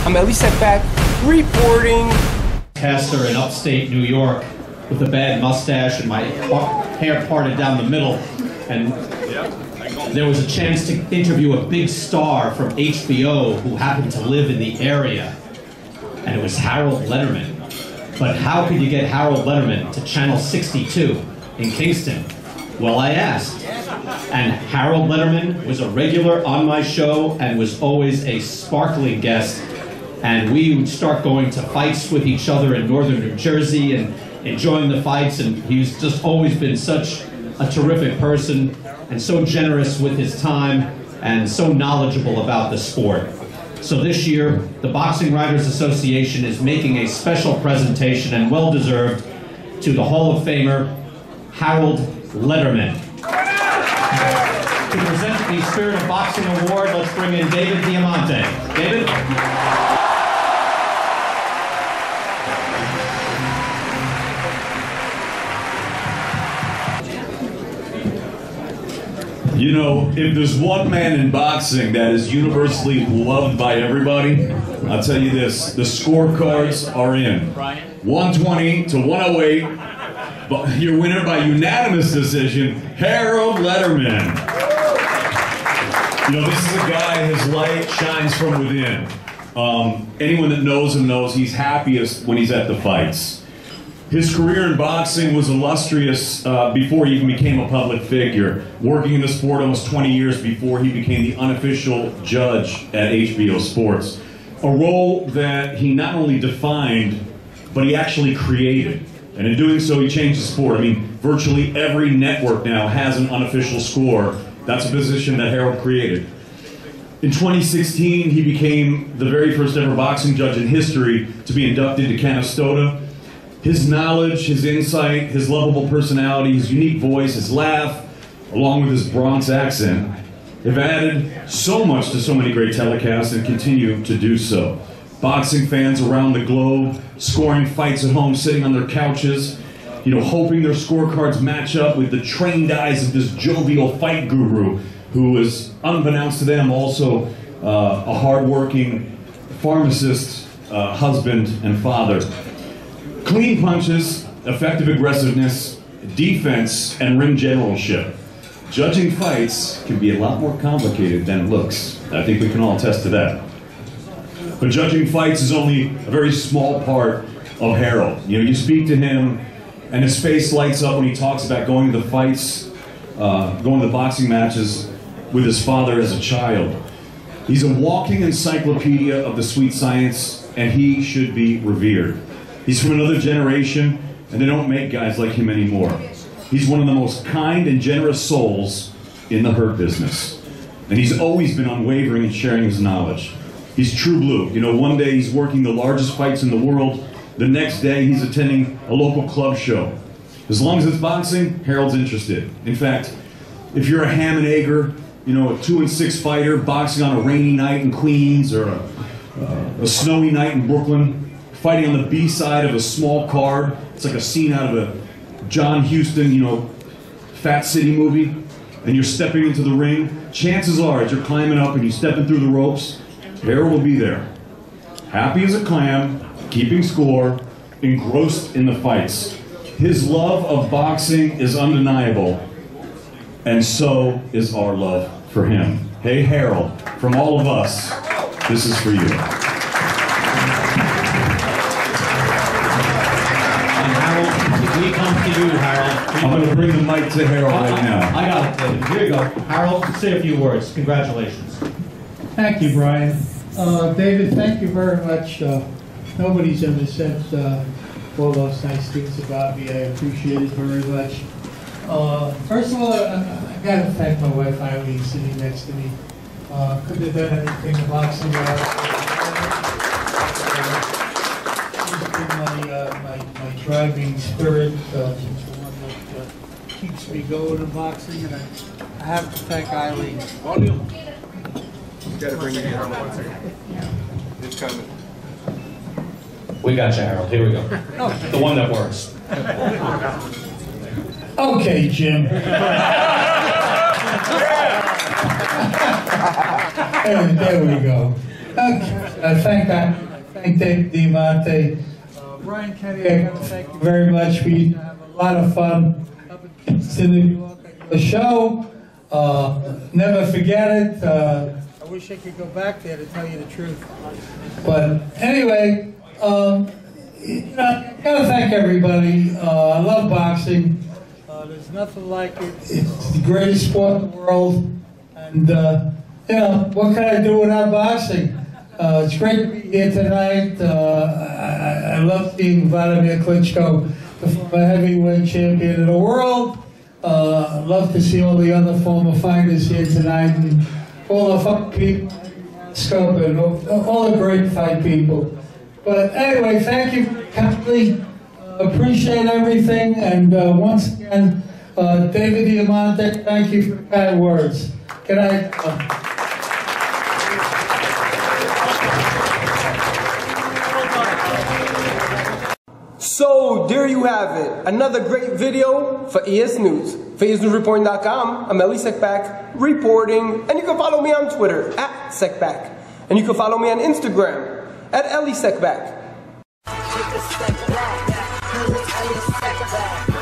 I'm Elie Seckbach, reporting. Pastor in upstate New York with a bad mustache and my hair parted down the middle. And there was a chance to interview a big star from HBO who happened to live in the area. And it was Harold Lederman. But how could you get Harold Lederman to Channel 62 in Kingston? Well, I asked. And Harold Lederman was a regular on my show and was always a sparkling guest. And we would start going to fights with each other in northern New Jersey and enjoying the fights. And he's just always been such a terrific person and so generous with his time and so knowledgeable about the sport. So this year, the Boxing Writers Association is making a special presentation, and well-deserved, to the Hall of Famer, Harold Lederman. To present the Spirit of Boxing Award, let's bring in David Diamante. David? You know, if there's one man in boxing that is universally loved by everybody, I'll tell you this, the scorecards are in. 120 to 108, but your winner by unanimous decision, Harold Lederman. You know, this is a guy, his light shines from within. Anyone that knows him knows he's happiest when he's at the fights. His career in boxing was illustrious before he even became a public figure, working in the sport almost 20 years before he became the unofficial judge at HBO Sports. A role that he not only defined, but he actually created. And in doing so, he changed the sport. I mean, virtually every network now has an unofficial score. That's a position that Harold created. In 2016, he became the very first ever boxing judge in history to be inducted to Canastota. His knowledge, his insight, his lovable personality, his unique voice, his laugh, along with his Bronx accent, have added so much to so many great telecasts and continue to do so. Boxing fans around the globe, scoring fights at home, sitting on their couches, you know, hoping their scorecards match up with the trained eyes of this jovial fight guru, who is, unbeknownst to them, also a hardworking pharmacist, husband, and father. Clean punches, effective aggressiveness, defense, and ring generalship. Judging fights can be a lot more complicated than it looks. I think we can all attest to that. But judging fights is only a very small part of Harold. You know, you speak to him, and his face lights up when he talks about going to the fights, going to the boxing matches with his father as a child. He's a walking encyclopedia of the sweet science, and he should be revered. He's from another generation, and they don't make guys like him anymore. He's one of the most kind and generous souls in the hurt business. And he's always been unwavering in sharing his knowledge. He's true blue. You know, one day he's working the largest fights in the world. The next day he's attending a local club show. As long as it's boxing, Harold's interested. In fact, if you're a ham and egger, you know, a 2-6 fighter boxing on a rainy night in Queens or a snowy night in Brooklyn, fighting on the B side of a small card. It's like a scene out of a John Huston, you know, Fat City movie, and you're stepping into the ring. Chances are, as you're climbing up and you're stepping through the ropes, Harold will be there. Happy as a clam, keeping score, engrossed in the fights. His love of boxing is undeniable, and so is our love for him. Hey, Harold, from all of us, this is for you. We come to you, Harold. I'm going to bring the mic to Harold right now. I got it, David. Here you go. Harold, say a few words. Congratulations. Thank you, Brian. David, thank you very much. Nobody's ever said all those nice things about me. I appreciate it very much. First of all, I got to thank my wife, Eileen, sitting next to me. Couldn't have done anything in boxing my driving spirit. She's the one that keeps me going in boxing, and I have to thank Eileen. Volume. You gotta bring it in on 1 second. It's coming. We got you, Harold. Here we go. The one that works. Okay, Jim. There we go. I thank Dave Diamante. Brian Kenny, I want to thank you very much. We used to have a lot of fun up in New York at the show. Never forget it. I wish I could go back there to tell you the truth. But anyway, you know, I gotta thank everybody. I love boxing. There's nothing like it. It's the greatest sport in the world. And, you know, what can I do without boxing? It's great to be here tonight. I love seeing Vladimir Klitschko, the former heavyweight champion of the world. I love to see all the other former fighters here tonight, and all the fun people, Scope, and all the great fight people. But anyway, thank you kindly. Appreciate everything. And once again, David Diamante, thank you for the kind words. Good night. So there you have it, another great video for EsNews. For EsNewsReporting.com, I'm Elie Seckbach reporting, and you can follow me on Twitter @Seckbach, and you can follow me on Instagram @Elie Seckbach.